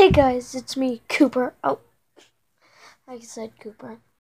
Hey guys, it's me, Cooper. Oh, I said Cooper.